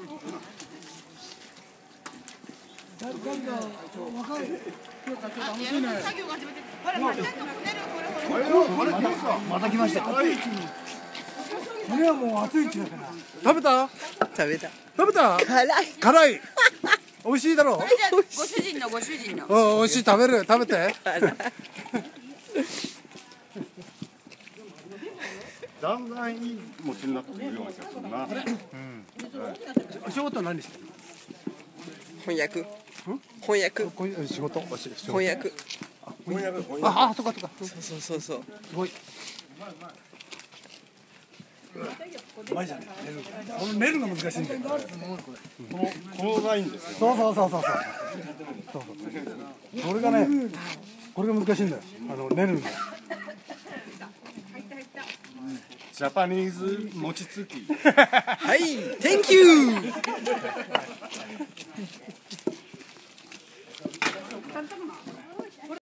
また来ました。これはもう暑いっちだから。 食べた？ 食べた。 食べた？ 辛い。 辛い。美味しいだろう。 ご主人の。 美味しい、食べる、食べて。 だんだんいい餅になってくるような気がするな。 お仕事何してる？ 翻訳。 仕事。 翻訳。 あ、そっか。 そう。 すごい。うまいじゃん。この練るの難しいんだよ。 このラインですよ。 そう。これがね、これが難しいんだよ。練るの。 ジャパニーズ餅つき。 はい、Thank you。